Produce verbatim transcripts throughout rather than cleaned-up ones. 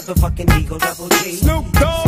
motherfucking Eagle Double G. Snoop Dogg.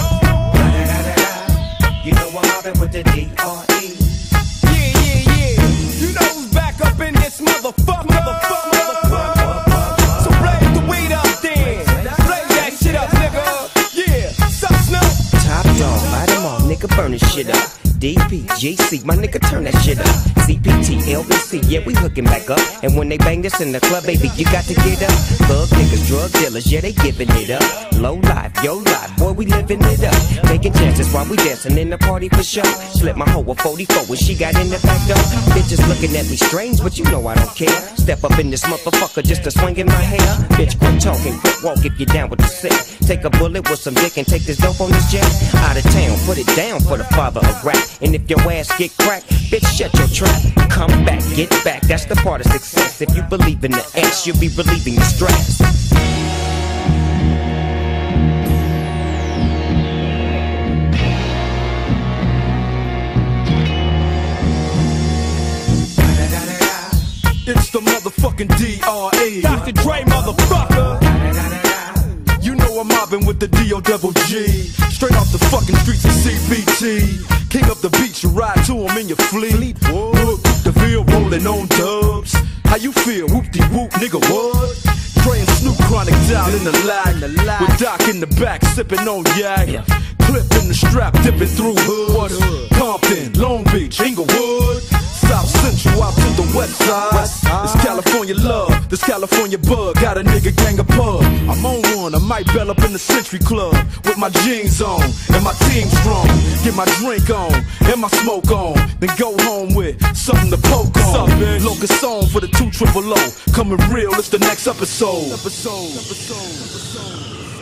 You know I'm mobbing with the D R E. Yeah, yeah, yeah. You know who's back up in this motherfucker. Motherfucker, motherfucker. So blaze the weed up then. Blaze that shit up, nigga. Yeah, sup, Snoop? Top dog, light 'em all, nigga, burn this shit up. D P G C, my nigga, turn that shit up. C P T, L B C, yeah, we hooking back up. And when they bang this in the club, baby, you got to get up. Thug niggas, drug dealers, yeah, they giving it up. Low life, yo life, boy, we living it up. Taking chances while we dancing in the party for sure. Slip my hoe a forty-four when she got in the back door. Bitches looking at me strange, but you know I don't care. Step up in this motherfucker just to swing in my hair. Bitch, quit talking, quit walk if you down with the sick. Take a bullet with some dick and take this dope on this jet. Out of town, put it down for the father of rap. And if your ass get cracked, bitch, shut your trap. Come back, get back, that's the part of success. If you believe in the X, you'll be relieving the stress. It's the motherfucking D R E. Doctor Dre, motherfucker. You know I'm mobbing with the D O double G. Straight off the fucking streets of C B T. King up the beach, you ride to him in your fleet. Look, the Ville rolling on dubs. How you feel? Whoop-de-whoop, nigga, what? Dre and Snoop Chronic down in the lag. With Doc in the back, sipping on yak. Clip in the strap, dipping through hoods. Compton, Long Beach, Inglewood. South Central out to the west side. It's California love, this California bug. Got a nigga gang of pub. I'm on one, I might bell up in the Century Club with my jeans on and my team strong. Get my drink on and my smoke on, then go home with something to poke on. Locust song for the two triple O. Coming real, it's the next episode. Episode, episode, episode.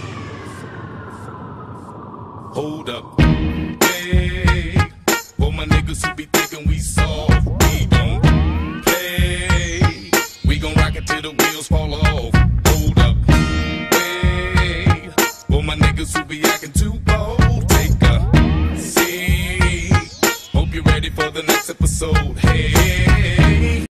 Hold up, hey, for my niggas who be thinking we soft, we don't play. We gon' rock it till the wheels fall off. Hold up, hey, for my niggas who be acting too